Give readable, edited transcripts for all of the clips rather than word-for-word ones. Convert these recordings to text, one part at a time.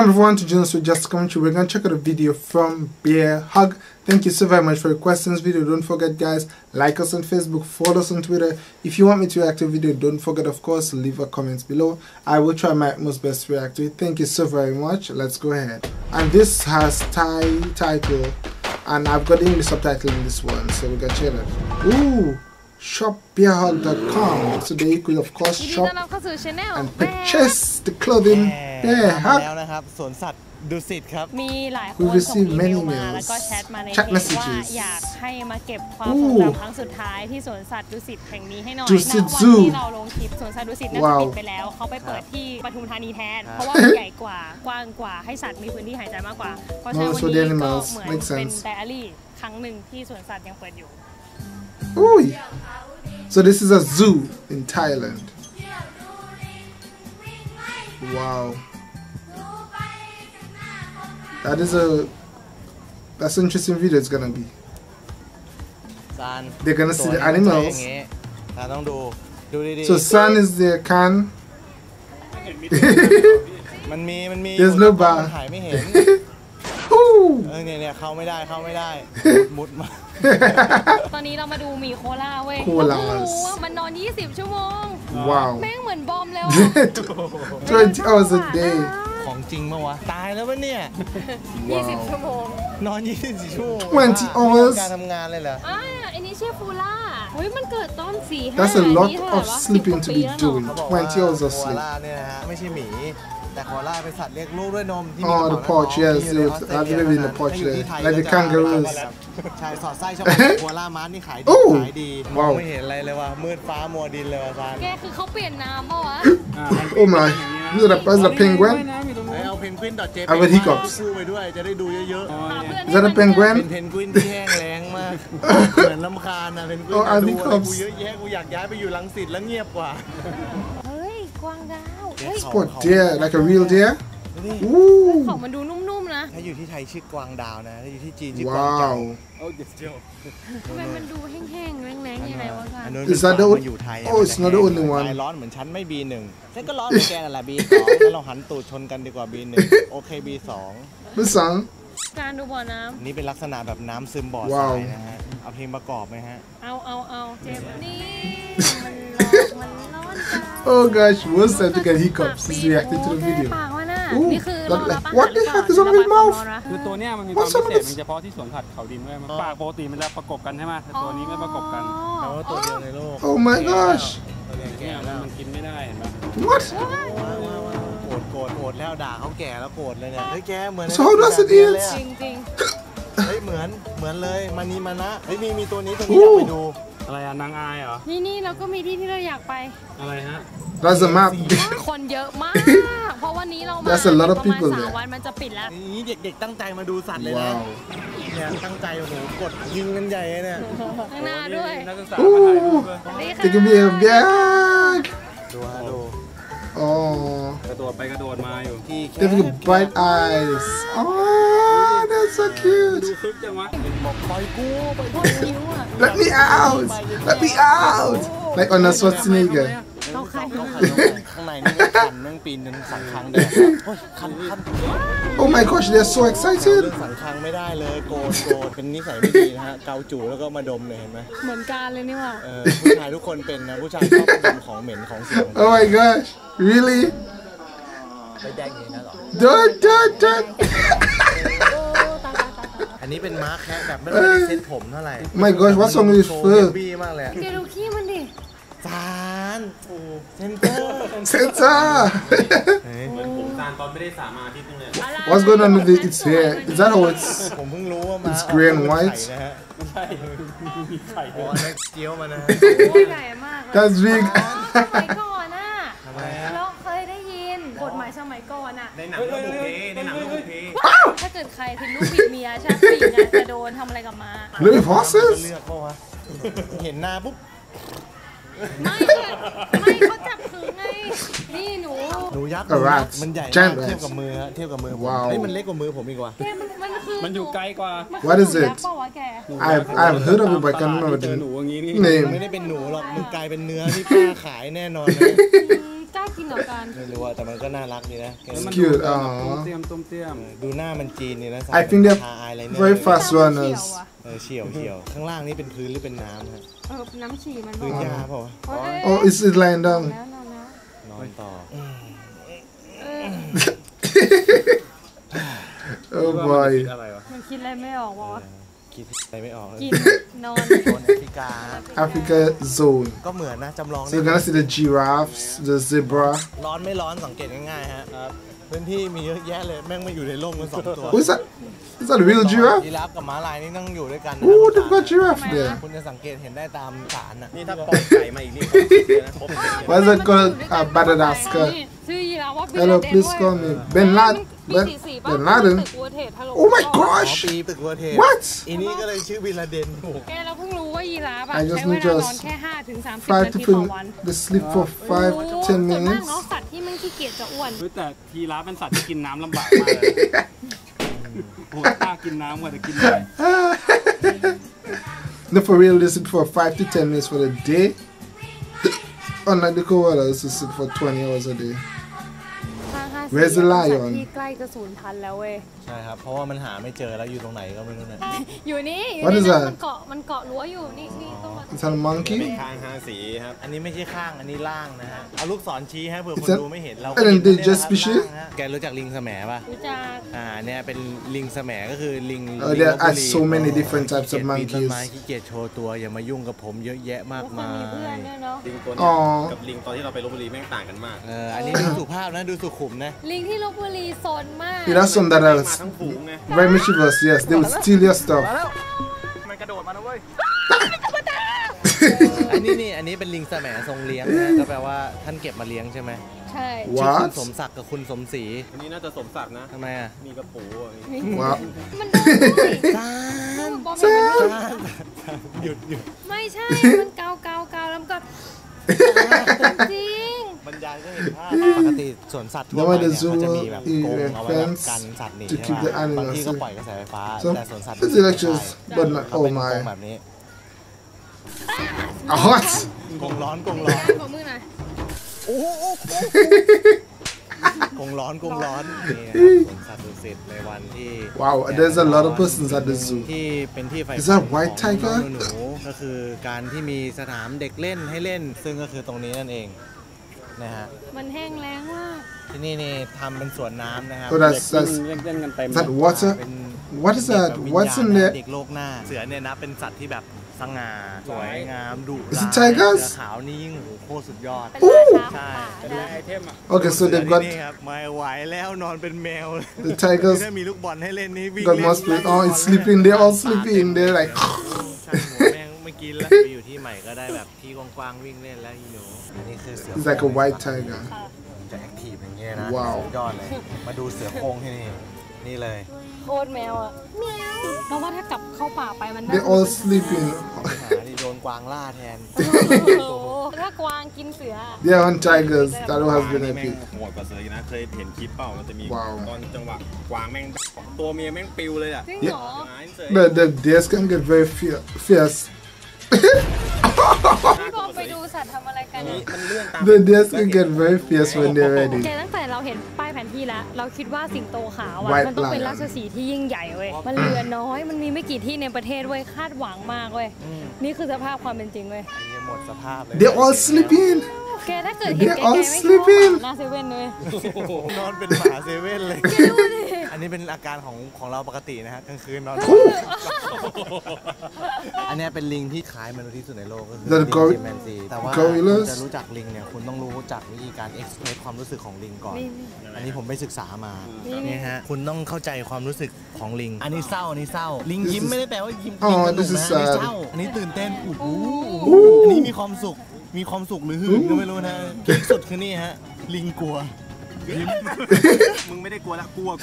everyone to join us with Just Commentary. We're going to check out a video from Bear Hug. Thank you so very much for requesting this video. Don't forget, guys, like us on Facebook, follow us on Twitter. If you want me to react to a video, don't forget, of course, leave a comment below. I will try my utmost best to react to it. Thank you so very much. Let's go ahead. And this has Thai title, and I've got English subtitle in this one, so we're going to check it. Ooh, shopbearhug.com. So there you could, of course, shop and purchase the clothing Bear Hug. ดุสิตครับมีหลายคนส่งอีเมลมาแล้วก็แชทมาในเพจว่าอยากให้มาเก็บความทรงจำครั้งสุดท้ายที่สวนสัตว์ดุสิตแห่งนี้ให้หน่อยณวันที่เราลงคลิปสวนสัตว์ดุสิตน่าจะปิดไปแล้วเขาไปเปิดที่ปทุมธานีแทนเพราะว่าใหญ่กว่ากว้างกว่าให้สัตว์มีพื้นที่หายใจมากกว่าเพราะฉะนั้นวันนี้ก็เหมือนเป็นไดอารี่ครั้งหนึ่งที่สวนสัตว์ยังเปิดอยู่ So this is a zoo in Thailand. Wow. That's an interesting video. It's gonna be. They're gonna see the animals. So Sun is the can. There's no bar. เนี่ยเข้าไม่ได้มุดมาตอนนี้เรามาดูหมีโคล่าเว้ยมันนอน20ชั่วโมงแม่งเหมือนบอมแล้ว 20 hours a day ของจริงมั้ยวะตายแล้ววะเนี่ย 20ชั่วโมงนอน24ชั่วโมง 20 hours การทำงานเลยเหรออันนี้ชื่อฟูล่าเฮ้ยมันเกิดตอน4-5 That's a lot of sleeping to be doing 20 hours of sleep โคล่าเนี่ยนะฮะไม่ใช่หมีแต่โคล่าเป็นสัตว์เลี้ยงลูกด้วยนมที่ the porch yes I live in the porch there like the kangaroos ใช่สอดไส้ชอบโคล่าม้านี่ขายดีมองไม่เห็นอะไรเลยว่ะมืดฟ้ามัวดินเลยว่ะซานแกคือเขาเปลี่ยนน้ำป่ะวะ Oh my this is a penguin เอาเพนกวินดอทเจ I have hiccups คู่ไปด้วยจะได้ดูเยอะๆ Is that a penguin เป็นเพนกวินที่แห้งแล้งมากเหมือนลำคาญนะเพนกวินดูกูเยอะแยะกูอยากย้ายไปอยู่รังสิตแล้วเงียบกว่าเฮ้ยกวางดาว Spot deer like a real deer ของมันดูนุ่มๆนะถ้าอยู่ที่ไทยชื่อกวางดาวนะถ้าอยู่ที่จีนชื่อกวางเจาทำไมมันดูแห้งๆแรงๆยังไงวะกัน Is that the Oh it's not the only one ร้อนเหมือนฉันไม่ B1 ฉันก็ร้อนเหมือนแกนั่นแหละ B2 แล้วเราหันตูดชนกันดีกว่า B1 โอเค B2 การดูบ่อน้ำนี่เป็นลักษณะแบบน้ำซึมบ่อทรายนะฮะเอาเพลงประกอบไหมฮะเอาเจ็บนี่มันร้อน Oh gosh most time to get hiccups since reacting to the video What the heck is on his mouth คือตัวเนี้ยมันมีความพิเศษมันเฉพาะที่สวนสัตว์เขาดินเว้ยมันปากปกติมันจะประกบกันใช่ไหมแต่ตัวนี้ไม่ประกบกันเพราะว่าตัวเดียวในโลก Oh my gosh เนี่ยมันกินไม่ได้เห็นปะ What โกรธแล้วด่าเขาแก่แล้วโกรธเลยเนี่ยเฮ้ยแกเหมือน So how does it eat จริงเฮ้ยเหมือนเลยมานะเฮ้ยมีตัวนี้อยากไปดูอะไรอะนางอายเหรอนี่เราก็มีที่เราอยากไปอะไรฮะ That's a map คนเยอะมากเพราะวันนี้เรามา That's a lot of people there วันมันจะปิดแล้วนี่เด็กๆตั้งใจมาดูสัตว์เลยนะเนี่ยตั้งใจโอ้โหกดยิงกันใหญ่เนี่ยข้างหน้าด้วยนักศึกษามาถ่ายรูป It can be a bag ดูกระโดดไปกระโดดมาอยู่ They have bright eyes Oh that's so cute ดูคึกจังวะบอกปล่อยกู Let me out Like on a Schwarzenegger ข้างในนี่คันนั่งปีนสังคังเดียวคัน Oh my gosh they're so excited สังคังไม่ได้เลยโกรธเป็นนิสัยไม่ดีนะฮะเกาจูแล้วก็มาดมเลยเห็นไหมเหมือนการเลยนี่ว่าผู้ชายทุกคนเป็นนะผู้ชายชอบดมของเหม็นของเสีย Oh my gosh really ไปแดงอย่างนั้นหรอ Don't อันนี้เป็นม้าแคะแบบไม่ได้เซ็ตผมเท่าไหร่ My gosh what's wrong with his fur บี้มากเลยแกดูขี้มันดิซานเซนเตอร์เหมือนผมซานตอนไม่ได้สามาที่ตรงนี้ What's going on with its hair Is that how it's ผมเพิ่งรู้ว่า It's gray and white ไม่ใช่มีไข่ด้วยเจียวมานะใหญ่มาก That's big สมัยก่อนน่ะเราเคยได้ยินกฎหมายสมัยก่อนน่ะในหนังลูกเพถ้าเกิดใครเป็นลูกผิดเมียชาติปีนะจะโดนทำอะไรกับมา Really horses เลือกเขาวะเห็นหน้าปุ๊บไม่เขาจับขึงไงนี่หนูยักษ์มันใหญ่เทียบกับมือเฮ้ยมันเล็กกว่ามือกว่ามันอยู่ไกลกว่า What is it I've heard of it but I can't remember the name ไม่ได้เป็นหนูหรอกมันกลายเป็นเนื้อที่ป้าขายแน่นอนเลย 9 กิกินเหรอกันไม่รู้แต่มันก็น่ารักดีนะ cute ต้มเตี้ยมดูหน้ามันจีนนี่นะ I think they're very fast runners เฉียวข้างล่างนี่เป็นพื้นหรือเป็นน้ำฮะน้ำฉี่มันพื้นหญ้าเปล่า Oh is it lying down นอนต่อ Oh boy มันคิดอะไรไม่ออกวะคิดอะไรไม่ออกกินนอนแอฟริกา Africa zone ก็เหมือนนะจำลอง So you're gonna see the giraffes the zebra ร้อนไม่ร้อนสังเกตง่ายๆฮะพื้นที่มีเยอะแยะเลยแม่งมาอยู่ในร่มกัน2 ตัว Is that a real giraffe ยีราฟกับม้าลายนี่นั่งอยู่ด้วยกัน Oh they've got giraffe there คุณจะสังเกตเห็นได้ตามศาลน่ะนี่ถ้าปล่อยไก่มาอีกนี่ Why is that called Madagascar Hello please call me Ben Laden Oh my gosh ปีตึกเวอร์เท What อีนี่ก็เลยชื่อบินลาเดนแกเราเพิ่งรู้ว่ายีราฟใช้เวลานอนแค่5 ถึง 30 นาทีต่อวัน They sleep for 5-10 minutes สัตว์ที่มันขี้เกียจจะอ้วนแต่ยีราฟเป็นสัตว์ที่กินน้ำลำบากมากเลยโอ้ตากินน้ำกว่าจะกินได้ No for real they sleep for 5 to 10 minutes for the day Unlike the koalas who sleep for 20 hours a day Where's the lion ที่ใกล้จะสูญพันธุ์แล้วเว้ยใช่ครับเพราะว่ามันหาไม่เจอแล้วอยู่ตรงไหนก็ไม่รู้เนี่ยอยู่นี่ What is that มันเกาะรั้วอยู่นี่ต้อง Is that a monkey เป็นข้าง5 สีครับอันนี้ไม่ใช่ข้างอันนี้ล่างนะฮะเอาลูกศรชี้ให้เผื่อคนดูไม่เห็นเรา endangered species แกรู้จักลิงแสมป่ะรู้จักเนี่ยเป็นลิงแสมก็คือลิง There are so many different types of monkeys ขี้เกียจโชว์ตัวอย่ามายุ่งกับผมเยอะแยะมากมายลิงตัวนี้กับลิงตอนที่เราไปลพบุรีแม่งต่างกันมากอันนี้ดูสุภาพนะดูสุขุมนะลิงที่ลพบุรีโซนมาก There are some that are very mischievous yes they will steal your stuff มันกระโดดมาแล้วเว้ยอันนี้เป็นลิงแสมทรงเลี้ยงนะก็แปลว่าท่านเก็บมาเลี้ยงใช่ไหมใช่ชื่อคุณสมศักดิ์กับคุณสมศรีอันนี้น่าจะสมศักดิ์นะทำไมมีกระปูว้าวมันได้หยุดไม่ใช่มันเกาแล้วก็จริงบรรยายก็เห็นภาพปกติสวนสัตว์ทั่วไปเนี่ยเขาจะมีแบบกรงเอาไว้กันสัตว์หนีใช่ไหมบางที่ก็ปล่อยกระแสไฟฟ้าแต่สวนสัตว์เขาเป็นกรงแบบนี้ What กรงร้อนของมือหน่อยโอ้กรงร้อนนี่สวนสัตว์ดุสิตในวันที่ Wow there's a lot of persons at the zoo ที่เป็นที่ไฟฟ้า Is that white tiger หนูก็คือการที่มีสนามเด็กเล่นให้เล่นซึ่งก็คือตรงนี้นั่นเองนะฮะมันแห้งแล้งมากที่นี่ทำเป็นสวนน้ำนะครับ So that's that water What is that What's in there เด็กโลกหน้าเสือเนี่ยนะเป็นสัตว์ที่แบบสง่าสวยงามดุร้าย Is it tigers เสือขาวนี่ยิ่งโคตรสุดยอดใช่เป็นไอเทมอ่ะ Okay so they've got นี่ครับไม่ไหวแล้วนอนเป็นแมว The tigers ถ้ามีลูกบอลให้เล่นนี่วิ่ง got muscle Oh it's sleeping they're all sleeping they're like ช่างหัวแม่งไม่กินแล้วไปอยู่ที่ใหม่ก็ได้แบบที่กว้างๆวิ่งเล่นแล้วอีหนูอันนี้คือเสือ It's like a white tiger จะแอคทีฟอย่างเงี้ยนะว้าวยอดเลยมาดูเสือโคร่งที่นี่เลยโคตรแมวอ่ะเพราะว่าถ้ากลับเข้าป่าไปมัน They all sleeping นี่โดนกวางล่าแทนถ้ากวางกินเสือ They are on tigers that has been epic โหดกว่าเสือนะเคยเห็นคลิปเปล่ามันจะมีตอนจังหวะกวางแม่งตัวเมียแม่งปิวเลยอ่ะจริงเหรอ The deers can get very fierce พี่บอมไปดูสัตว์ทำอะไรกัน The deers can get very fierce when they're ready ตั้งแต่เราเห็นป้ายแผนที่แล้วเราคิดว่าสิงโตขาวมันต้องเป็นราชสีห์ที่ยิ่งใหญ่เว้ยมันเหลือน้อยมันมีไม่กี่ที่ในประเทศเว้ยคาดหวังมากเว้ยนี่คือสภาพความเป็นจริงเว้ยหมดสภาพเลย They're all sleeping แกถ้าเกิดเห็นแกไม่ชอบหน้าเซเว่นเลยนอนเป็นหมาเซเว่นเลยอันนี้เป็นอาการของเราปกตินะฮะกลางคืนนอนอันนี้เป็นลิงที่คล้ายมนุษย์ที่สุดในโลกก็คือลิงชิมแปนซีแต่ว่าจะรู้จักลิงเนี่ยคุณต้องรู้จักวิธีการเอ็กซ์เพรสความรู้สึกของลิงก่อนอันนี้ผมไปศึกษามานี่ฮะคุณต้องเข้าใจความรู้สึกของลิงอันนี้เศร้าลิงยิ้มไม่ได้แปลว่ายิ้มสนุกนะอันนี้เศร้าอันนี้ตื่นเต้นอันนี้มีความสุขหรือหื่นก็ไม่รู้นะที่สุดคือนี่ฮะลิงกลัวมึงไม่ได้กลัวละกลัว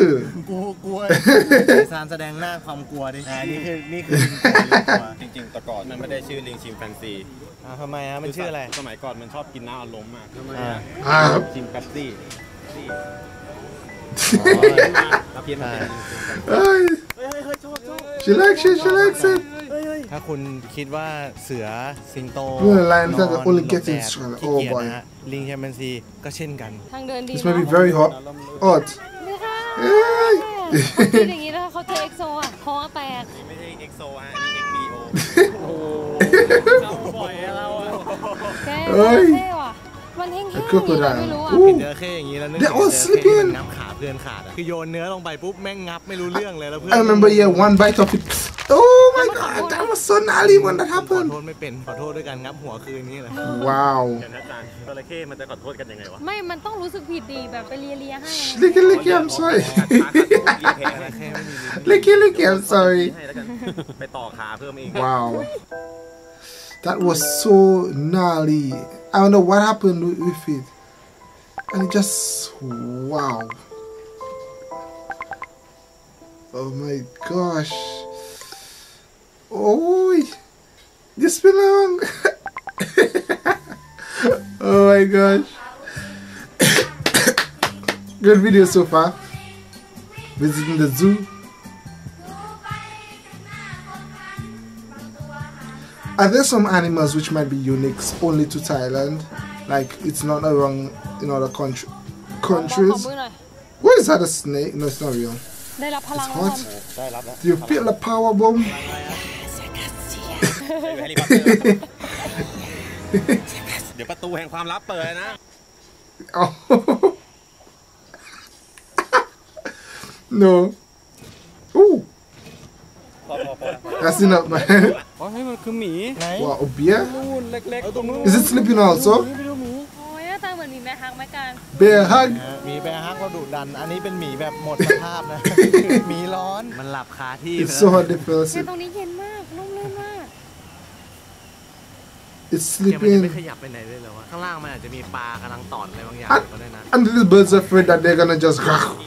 สารแสดงหน้าความกลัวดินี่คือลิงกลัวจริงๆแต่ก่อนมันไม่ได้ชื่อลิงชิมแปนซีทำไมฮะมันชื่ออะไรสมัยก่อนมันชอบกินน้ำอารมณ์มากชิมแปนซี She likes it ถ้าคุณคิดว่าเสือสิงโต lion that only gets in ขี้เกียจนะฮะลิงแชมเปญซีก็เช่นกันทางเดินดี This may be very hot นี่ค่ะคิดอย่างนี้แล้วเขาเจอเอ็กโซอ่ะคอแตกไม่ใช่เอ็กโซฮะอันนี้ XBO โอ้เข้าบ่อยเราอะแกเท่ว่ะมันแห้งๆไม่รู้อ่ะเห็นเจอแค่อย่างนี้แล้วนึกถึงเจอแค่มันงับขาเพื่อนขาดอ่ะคือโยนเนื้อลงไปปุ๊บแม่งงับไม่รู้เรื่องเลยแล้วเพื่อน I remember one bite of it oh my god that was so gnarly when that ขอ happened โทษไม่เป็นขอโทษด้วยการงับหัวคืนนี้เลย wow อาจารย์จระเข้มันจะขอโทษกันยังไงวะไม่มันต้องรู้สึกผิดดีแบบไปเลียให้ licky I'm sorry licky I'm sorry ไปต่อขาเพิ่มเอง wow that was so gnarly I don't know what happened with it and it just wow oh my gosh oh this been long oh my gosh good video so far visiting the zoo are there some animals which might be unique only to Thailand like it's not around in other countries what is that a snake no it's not real ได้รับพลัง it's hot do you feel the power bomb เดี๋ยวประตูแห่งความลับเปิดนะ oh no ooh that's enough man อ๋อให้มันคือหมี wow a bear นู่นเล็กๆตรงนู้น is it sleeping also โอ้ยหน้าตาเหมือนหมีแม่ฮักไหมกัน bear hug หมีแบร์ฮักก็ดุดันอันนี้เป็นหมีแบบหมดสภาพนะหมีร้อนมันหลับคาที่ it's so hot they feel ตรงนี้เย็นมากนุ่มลื่นมาก it's มัน sleeping ไม่ขยับไปไหนเลยเหรอวะข้างล่างมันอาจจะมีปลากำลังตอดอะไรบางอย่างก็ได้นะ and the little birds are afraid that they're gonna just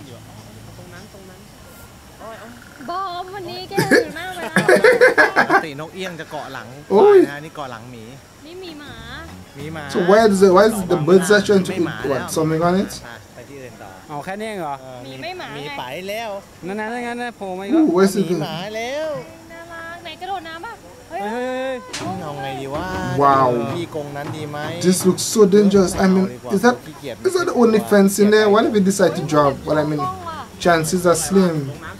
บอมวันนี้แกหิวมากเลยนะปกตินกเอี้ยงจะเกาะหลังนะนี่เกาะหลังหมีนี่มีหมา so why is the birds are trying to eat what something on it ไปที่อื่นต่อเอาแค่นี้เหรอมีไม่หมามีไปแล้วนั่นๆโผล่มาอีก ooh where's มี it หมาแล้วน่ารักไหนกระโดดน้ำป่ะเฮ้ยเอาไงดีว่า wow พี่กงนั้นดีไหม this looks so dangerous I mean is that the only fence in there what if we decide to drop what I mean chances are slim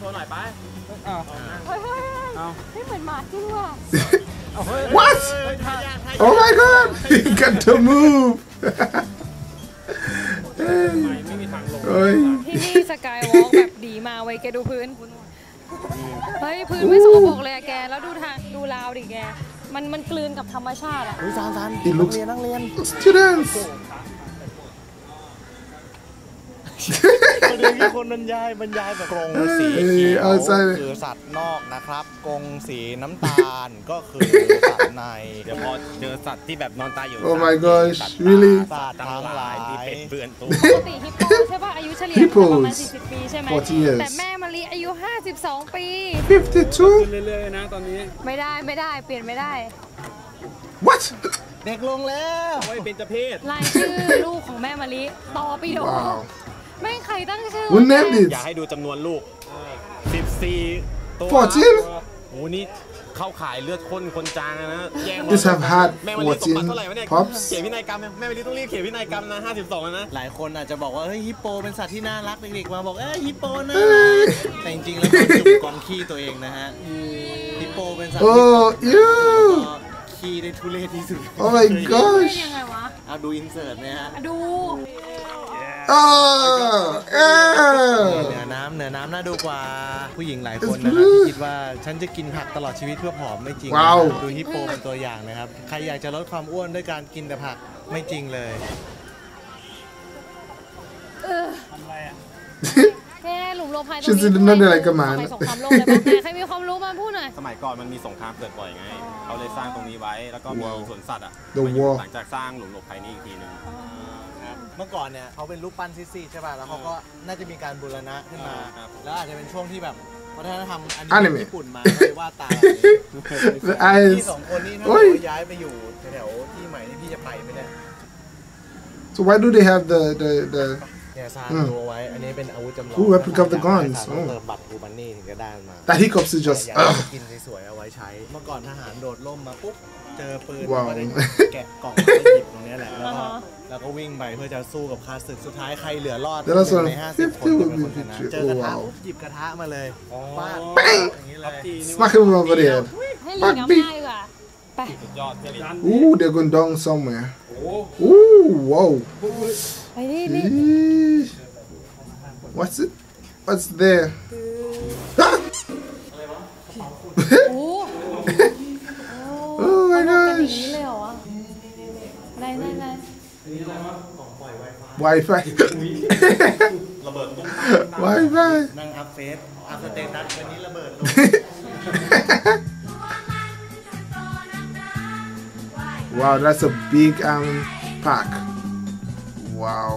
ไม่เหมือนหมาจริงว่ะ what oh my god he got to move ที่นี่สกายวอล์กแบบดีมาไว้แกดูพื้นเฮ้ยพื้นไม่สกปรกเลยแกแล้วดูทางดูราวดิแกมันกลืนกับธรรมชาติอ่ะซานนักเรียน students ประเด็นมีคนบรรยายแบบกรงสีเขียวคือสัตว์นอกนะครับกรงสีน้ำตาลก็คือสัตว์ในเดี๋ยวพอเจอสัตว์ที่แบบนอนตายอยู่ oh my gosh really สัตว์ทั้งหลายที่เป็นเพื่อนตัวปกติฮิปโปใช่ป่ะอายุเฉลี่ยประมาณ40 ปีใช่ไหมแต่แม่มะลิอายุ52 ปี 52 เรื่อยๆนะตอนนี้ไม่ได้เปลี่ยนไม่ได้ what เด็กลงแล้วโอ้ยเป็นเจ้าเพศรายชื่อลูกของแม่มะลิตอปิโดแม่งใครตั้งชื่อ Who named it อยากให้ดูจำนวนลูก14 ตัว 14 โอ้นี่เข้าขายเลือดข้นคนจางนะแย่ง This have had แม่มะลิสมบัติเท่าไหร่วะเนี่ย pops เขียนพินัยกรรมแม่มะลิต้องรีบเขียนพินัยกรรมนะ52นะหลายคนอาจจะบอกว่าเฮ้ยฮิปโปเป็นสัตว์ที่น่ารักเด็กๆมาบอกฮิปโปน่ารักแต่จริงๆแล้วมันจุกกองขี้ตัวเองนะฮะฮิปโปเป็นสัตว์ที่ขี้ได้ทุเรศที่สุด oh my gosh ยังไงวะเอาดูอินเสิร์ตนะฮะดูเหนือน้ำน่าดูกว่าผู้หญิงหลายคนนะครับที่คิดว่าฉันจะกินผักตลอดชีวิตเพื่อผอมไม่จริงดูฮิปโปเป็นตัวอย่างนะครับใครอยากจะลดความอ้วนด้วยการกินแต่ผักไม่จริงเลยทำอะไรอ่ะแค่หลุมโลภายตรงนี้สงครามโลกเลยใครมีความรู้มาพูดหน่อยสมัยก่อนมันมีสงครามเกิดบ่อยไงเขาเลยสร้างตรงนี้ไว้แล้วก็มีสวนสัตว์หลังจากสร้างหลุมหลบภัยนี้อีกทีนึงเมื่อก่อนเนี่ยเขาเป็นรูปปั้นซีดๆใช่ป่ะแล้วเขาก็น่าจะมีการบูรณะขึ้นมาแล้วอาจจะเป็นช่วงที่แบบวัฒนธรรมอันนี้ญี่ปุ่นมาเลยว่าตาที่2 คนนี้ถ้าเขาย้ายไปอยู่แถวที่ใหม่ที่พี่จะไปไม่ได้ so why do they have the เนี่ยสร้างตัวไว้อันนี้เป็นอาวุธจำลอง Ooh, replica of the guns เติมบัตรคูบันนี่ถึงจะได้มา That hiccups is just กินสวยๆเอาไว้ใช้เมื่อก่อนทหารโดดร่มมาปุ๊บเจอปืนว้าวก็ได้แกะกล่องแล้วก็หยิบตรงนี้แหละแล้วก็วิ่งไปเพื่อจะสู้กับข้าศึกสุดท้ายใครเหลือรอดใน50 คนเป็นคนชนะเจอกระทะปุ๊บหยิบกระทะมาเลยฟาดอย่างนี้เลย smack him over the head. ให้ลิงเอาง่ายดีกว่าไปยอดเลย Ooh, they're going down somewhere. Ooh, whoa. ไปดิลิ Eesh. What's it? What's there? Ah! โอ้ Oh my เป็นอย่าง gosh. นี้เลยเหรอวะไหน Wi-Fi. ระเบิดตุ้ม Wi-Fi. นั่งอัพเฟซอัพสเตตัสวันนี้ระเบิดลง Wow, that's a big pack. Wow.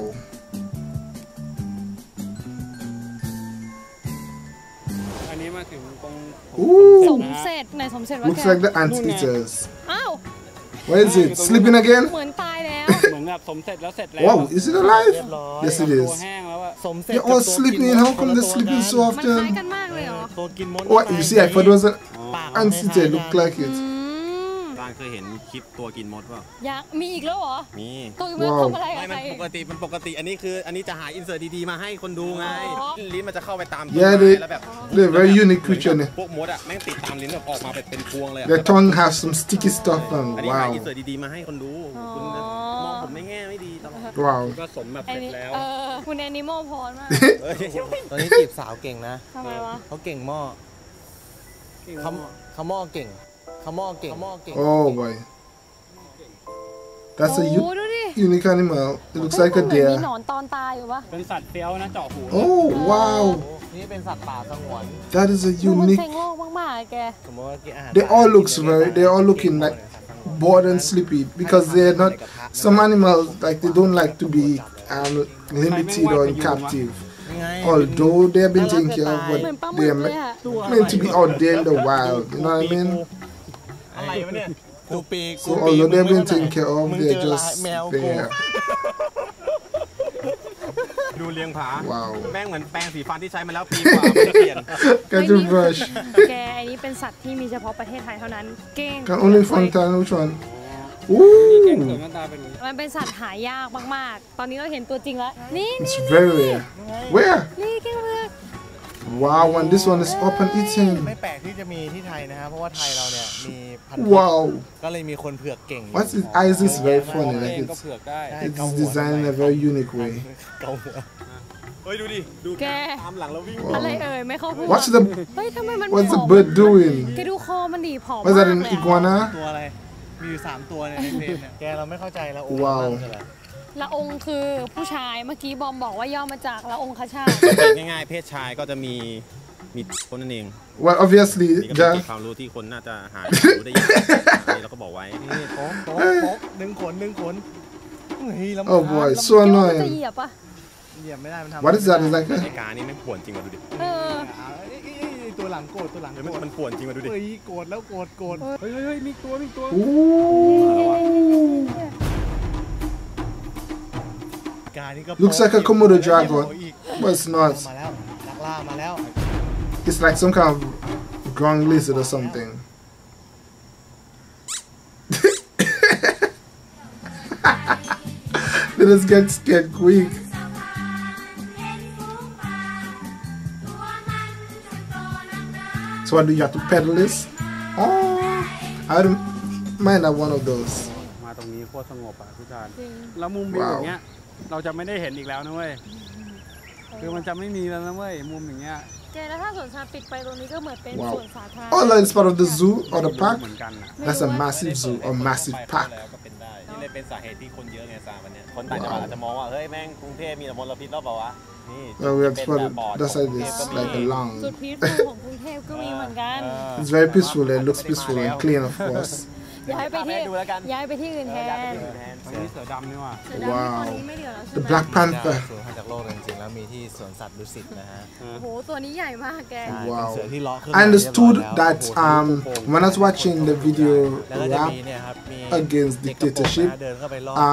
อันนี้มาถึงตรงส Ooh. มเสร็จไหนสมเสร็จว่า Looks แก like the anteaters. อ้าว What is it? Sleeping again? เหมือนตายแล้วเหมือนแบบสมเสร็จแล้วเสร็จแล้ว Wow, is it alive? เรียบร้อย Yes, it ตัว is. แห้งแล้วอะสมเสร็จ They're all sleeping. How come they're sleeping so มันคล้าย often? กันมากเลยเหรอตัวกินมด What? You see, I thought it was an anteater. Look like it. ร้านเคยเห็นคลิปตัวกินมดเปล่าอยากมีอีกแล้วเหรอมีตัวมันทำอะไรกับไม่ใครมันปกติอันนี้จะหาอินเสิร์ตดีๆมาให้คนดูไงอ๋อลิ้นมันจะเข้าไปตาม Yeah, แล้วแบบ they're very unique creature. พวกมดอ่ะแม่งติดตามลิ้นแบบออกมาเป็นพวงเลยอะ Their tongue has some sticky stuff อั on. นนี้หา Wow. อินเสิร์ตดีๆมาให้คนดูคุณมองผมในแง่ไม่ดีตลอด Wow. ก็สมแบบไอ้เสร็จนี่แล้วคุณแอนิมอลพรมากตอนนี้จีบสาวเก่งนะทำไมวะเขาเก่งหม้อเขาหม้อเก่งเขาหม้อเก่ง Oh boy. That's a โอ้ดูดิ unique animal. It looks like a เหมือนมี deer. หนอนตอนตายอยู่ปะเป็นสัตว์เฟี้ยวนะเจาะหู Oh wow. นี่เป็นสัตว์ป่าสงวน That is a ดูมัน unique. เซ็งโลกมากๆอะแกสมมติว่ากินอาหาร They all looking like bored and sleepy because they're not. Some animals like they don't like to be limited or in captive. Although they have been taken care of, but they are meant to be out there in the wild. You know what I mean? อะไรวะเนี่ยกูปีก So although they have been taken care of, มึง they're เจอ just แมวกู there. ดูเลียงผา Wow. แม่งเหมือนแปรงสีฟันที่ใช้มาแล้วปีกว่าไม่ได้เปลี่ยน Get your brush. แกอันนี้เป็นสัตว์ที่มีเฉพาะประเทศไทยเท่านั้น เก้ง Can only find Thailand. Which one? เก่งสวย Ooh. หน้าตาเป็นอย่างนี้มันเป็นสัตว์หายากมากๆ ตอนนี้เราเห็นตัวจริงแล้ว นี่ It's very rare. Where? นี่เก้งเผือก Wow. And this one is up and ไม่ eating. แปลกที่จะมีที่ไทยนะครับเพราะว่าไทยเราเนี่ยมีพันธุ์ Wow. ก็เลยมีคนเผือกเก่ง What's its eyes is very funny. เอ Like งก็ it's เผือกได้ it's designed in a very unique way. เกาหัวเฮ้ยดูดิ ดูแกตามหลังแล้ววิ่งอะไรเอ่ยไม่เข้าพูด What's the เฮ้ยทำไมมัน What's ผ the อม bird doing? แกดูคอมันดีผอม Was มาก that เล an ยอะ iguana? ตัวอะไร มีอยู่3ตัวในเพจเนี่ยแกเราไม่เข้าใจละองว้าวละองค์คือผู้ชายเมื่อกี้บอมบอกว่าย่อมาจากละองคชาติง่ายๆ เพศชายก็จะมีคนนั่นเอง Well, obviously, นี่ก็เป็น Jack. ความรู้ที่คนน่าจะหาความรู้ได้ยากนี่เราก็บอกไว้นี่โป๊กดึงขนเฮ้ยลำ Oh boy, so แกว่ามันจะ annoying. เหยียบปะเหยียบไม่ได้มันทำ What is that? It's like ไอ้ a กานี่ไม่งป่วนจริงมาดูดิเออตัวหลังโกรธเฮ้ยมันป่วนจริงมาดูดิเฮ้ยโกรธแล้วโกรธเฮ้ยมีตัว ooh. กานี่ก็ Looks like a Komodo dragon, but it's มา not. แล้วนักล่ามาแล้ว It's like some kind of ground lizard or something. They just get scared quick. So what do you have to pedal this? Oh, I don't mind that one of those. มาตรงนี้โคตรสงบอ่ะทุกท่านจริงแล้วมุมวิวอย่างเงี้ยเราจะไม่ได้เห็นอีกแล้วนะเว้ยคือมันจะไม่มีแล้วนะเว้ยมุมอย่างเงี้ยแกแล้วถ้าสวนสัตว์ปิดไปตรงนี้ก็เหมือนเป็น Wow. สวนสาธารณะ Oh, that's part of the zoo or the park? เหมือนกันนะ That's a massive zoo or massive ไป park. แล้วก็เป็นได้ นี่เลยเป็นสาเหตุที่คนเยอะไงซาวันเนี้ยคนต่างจังหวัดอาจจะมองว่า เฮ้ยแม่งกรุงเทพมีแต่มลพิษแล้วเปล่าวะ นี่ Well, we have เป็น spotted แบบบอร์ด that's ขอ like งกรุงเทพ this, ก็มี like a จุด long. พีทฟูของกรุงเทพก็มีเหมือนกัน It's very peaceful. It looks peaceful and clean, of course. ย้ายไปที่อื่นแทนอันนี้เสือดำนี่ว่ะเสือดำนี่ตอนนี้ไม่เหลือแล้วใช่ The ไหม Black Panther. สูญพันธุ์จากโลกจริงๆแล้วมีที่สวนสัตว์ดุสิตนะฮะโอ้โหตัวนี้ใหญ่มากแกใช่ Wow. เป็นเสือที่เลาะขึ้น I understood that โอ้โห when I was watching the video แล้วก็จะ rap มีเนี่ยครับมี against เด็กกระโปรง dictatorship, นะเดินเข้าไปเลาะ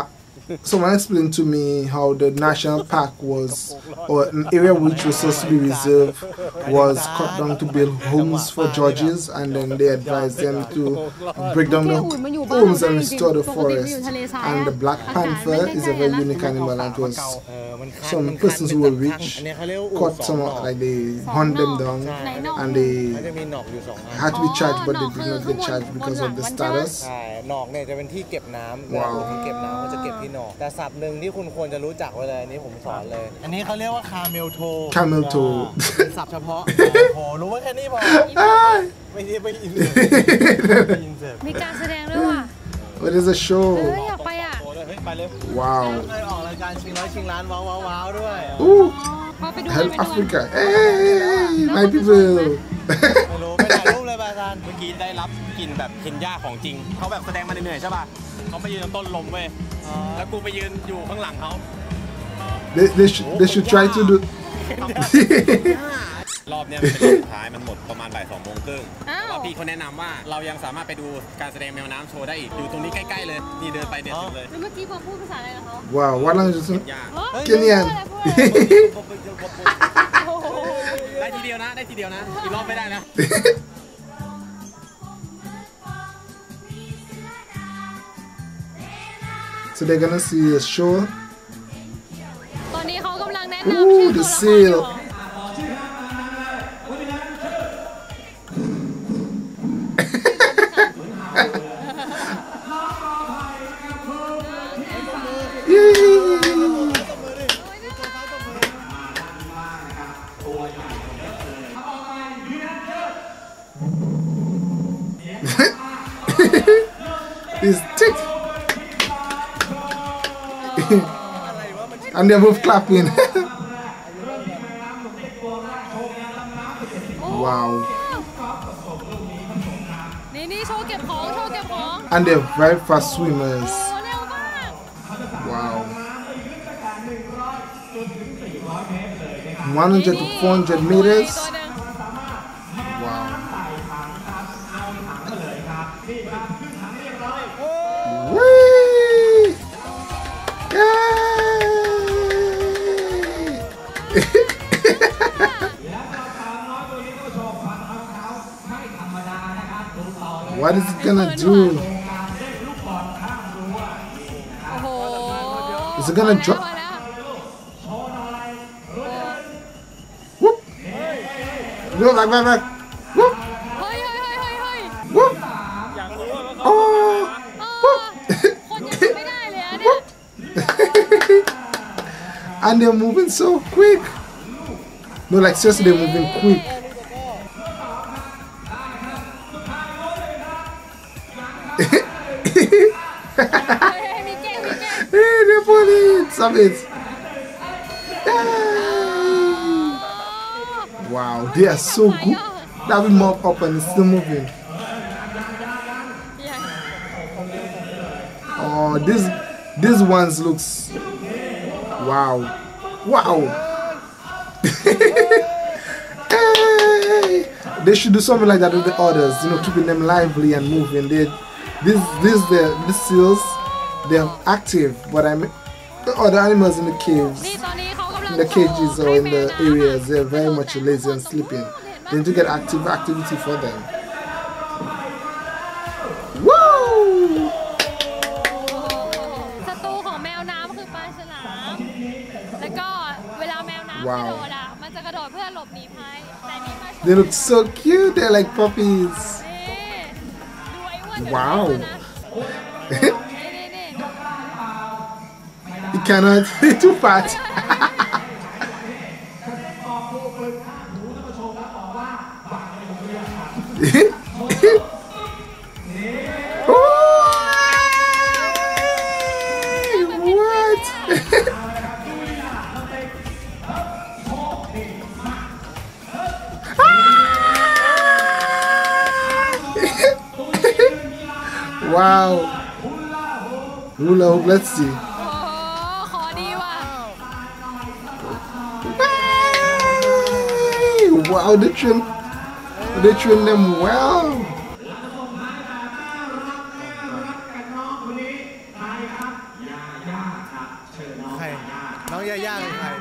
someone explained to me how the national park was, or an area which was supposed to be reserved, was cut down to build homes for judges, and then they advised them to break down the homes and restore the forest. And the black panther is a very unique animal, and it was some persons who were rich caught some, like they hunt them down, and they had to be charged, but they did not get charged because of the status. หนอกเนี่ยจะเป็นที่เก็บน้ำเวลาเก็บน้ำเขาจะเก็บที่หนอกแต่ศัพท์หนึ่งที่คุณควรจะรู้จักไว้เลยอันนี้ผมสอนเลยอันนี้เขาเรียกว่าคาเมลโทเป็นศัพท์เฉพาะโอ้รู้ว่าแค่นี้พอไม่ได้ไปอินเสิร์ตมีการแสดงด้วยว่ะ What is a show อยากไปอ่ะ Wow เคยออกรายการชิงร้อยชิงล้านว้าวด้วย Help Africa Hey my people ไม่รู้ไปถ่ายรูปเลยบาซานเมื่อกี้ได้รับกลิ่นแบบเคนยาของจริงเขาแบบแสดงมาเหนื่อยใช่ป่ะเขาไปยืนต้นลมเว้ยแล้วกูไปยืนอยู่ข้างหลังเขา They should try to do รอบนี้เป็นรอบสุดท้ายมันหมดประมาณบ่าย 2:30 แล้วพี่เขาแนะนำว่าเรายังสามารถไปดูการแสดงแมวน้ำโชว์ได้อีกอยู่ตรงนี้ใกล้ๆเลยนี่เดินไปเดินถึงเลยเมื่อกี้พอพูดภาษาอะไรกับเขา Wow what language is it Kenyan ได้ทีเดียวนะอีกรอบไม่ได้นะ So they're gonna see a show ตอนนี้เขากำลังแนะนำชื่อตัวละครอยู่ He's tick and they're both clapping Wow นี่โชว์เก็บของ and they're very fast swimmers เร็วมาก Wow 100 to 400 meters Wow Whee! What is it gonna do? Is it gonna drop? Whoop! Go back. Whoop! Whoop! Oh! And they're moving so quick. No, like seriously, they're moving quick. Hey, they're pulling. Stop it. Wow, they are so good. That will mop up and it's still moving. Oh, this ones looks. Wow. Hey! They should do something like that with the others, keeping them lively and moving. These seals, they're active, but the other animals in the caves, in the cages or in the areas, they're very much lazy and sleeping. They need to get activity for them. Woo! ศัตรูของแมวน้ำคือปลาฉลาม แล้วก็เวลาแมวน้ำกระโดดมันจะกระโดดเพื่อหลบหนีภัย แต่นี่มา They look so cute. They're like puppies. Wow. You cannot. Too fat. What? Wow. Hula hoop, let's see. Wow, they train them well.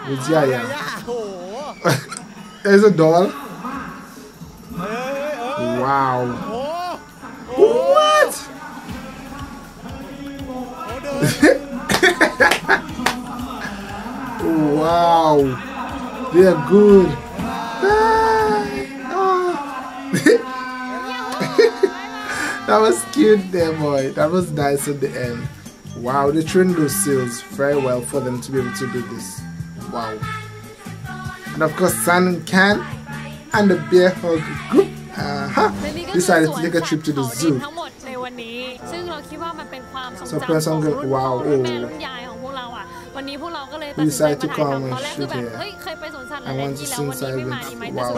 With Yaya. There's a doll. Wow. What? Wow. They are good. That was cute there, boy. That was nice at the end. Wow, they trained those seals very well for them to be able to do this. Wow. And of course, San and Can and the Bear Hug group decided to take a trip to the zoo. So wow, we decided to come and shoot here. I want to see inside it. Wow.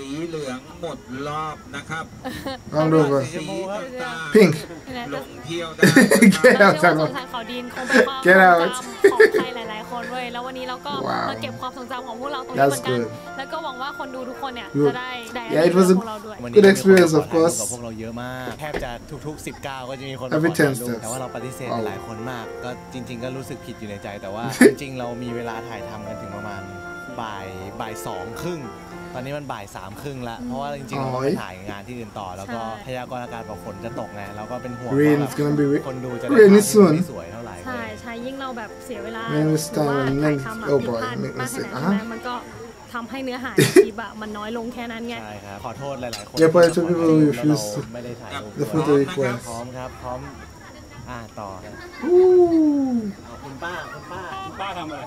Round over. Pink. Get out. Get out. Wow. That's good. Yeah, it was a good experience, of course. Every 10 steps. แต่ว่าเราปฏิเสธหลายคนมากก็จริงๆก็รู้สึกผิดอยู่ในใจแต่ว่าจริงๆเรามีเวลาถ่ายทำกันถึงประมาณบ่าย2:30ตอนนี้มันบ่าย 3:30แล้วเพราะว่าจริงๆเราไปถ่ายงานที่อื่นต่อแล้วก็พยากรณ์อากาศบอกฝนจะตกไงเราก็เป็นห่วงว่าคนดูจะได้ภาพไม่สวยเท่าไหร่ใช่ยิ่งเราแบบเสียเวลามันก็ทำให้เนื้อหาในคลิปอะมันน้อยลงแค่นั้นไงใช่ครับขอโทษหลายๆคนที่ไม่ได้ถ่ายรูปพร้อมครับพร้อมต่อคุณป้าทำอะไร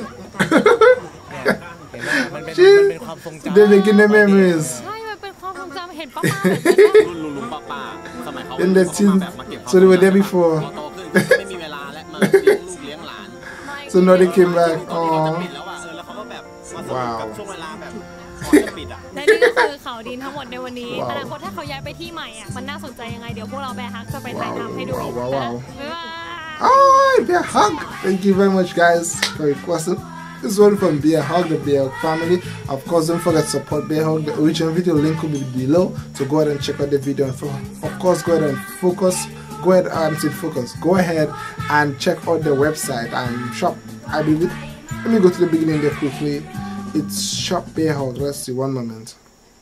เห็นไหมมันเป็นความทรงจำใช่มันเป็นความทรงจำเห็นป้ารุ่นลุงป้าสมัยเขามาเก็บ so they were there before โตขึ้นไม่มีเวลาและมาเลี้ยงลูกเลี้ยงหลาน so now they came back อ๋อแล้วเขาก็แบบมาสนุกกับช่วงเวลาแบบปิดอ่ะและนี่ก็คือเขาดินทั้งหมดในวันนี้อนาคตถ้าเขาย้ายไปที่ใหม่อ่ะมันน่าสนใจยังไงเดี๋ยวพวกเราแบร์ฮักจะไปถ่ายทำให้ดูบ๊ายบาย Oh, Bear Hug! Thank you very much, guys, for your question. This one from Bear Hug, the Bear Hug family. Of course, don't forget to support Bear Hug. The original video link will be below, so go ahead and check out the video. And of course, go ahead and focus. Go ahead and check out the website and shop. I believe. Let me go to the beginning there quickly. It's Shop Bear Hug. Let's see. One moment.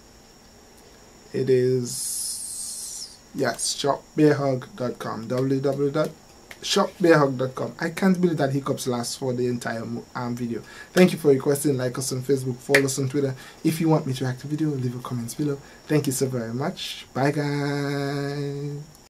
It is shopbearhug.com. www.shopbearhug.com. I can't believe that hiccups last for the entire video. Thank you for requesting. Like us on Facebook, follow us on Twitter. If you want me to react to video, leave a comments below. Thank you so very much. Bye, guys.